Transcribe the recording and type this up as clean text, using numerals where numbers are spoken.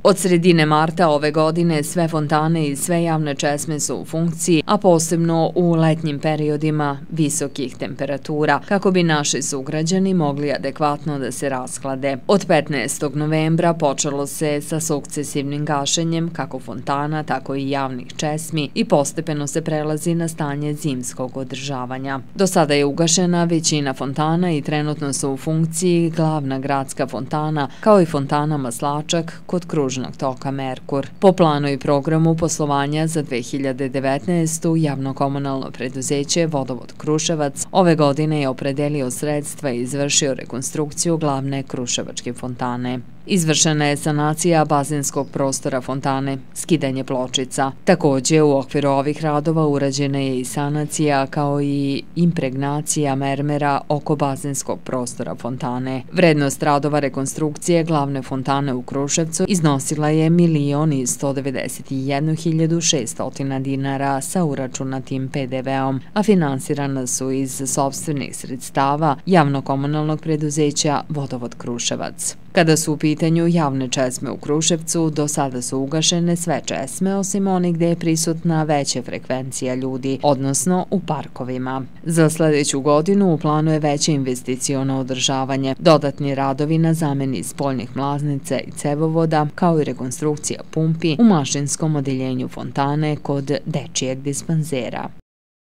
Od sredine marta ove godine sve fontane i sve javne česme su u funkciji, a posebno u letnjim periodima visokih temperatura, kako bi naši sugrađani mogli adekvatno da se rasklade. Od 15. novembra počelo se sa sukcesivnim gašenjem kako fontana, tako i javnih česmi i postepeno se prelazi na stanje zimskog održavanja. Do sada je ugašena većina fontana i trenutno su u funkciji glavna gradska fontana, kao i fontana Maslačak kod kružnog toka Merkur. Po planu i programu poslovanja za 2019. javno-komunalno preduzeće Vodovod Kruševac ove godine je opredelio sredstva i izvršio rekonstrukciju glavne kruševačke fontane. Izvršena je sanacija bazenskog prostora fontane, skidanje pločica. Također, u okviru ovih radova urađena je i sanacija kao i impregnacija mermera oko bazenskog prostora fontane. Vrednost radova rekonstrukcije glavne fontane u Kruševcu iznosila je 1.191.600 dinara sa uračunatim PDV-om, a finansirana su iz sopstvenih sredstava javno-komunalnog preduzeća Vodovod Kruševac. Kada su u pitanju javne česme u Kruševcu, do sada su ugašene sve česme, osim onih gde je prisutna veća frekvencija ljudi, odnosno u parkovima. Za sljedeću godinu u planu je veće investiciono održavanje, dodatni radovi na zameni spoljnih mlaznica i cevovoda, kao i rekonstrukcija pumpi u mašinskom odeljenju fontane kod dečijeg dispanzera.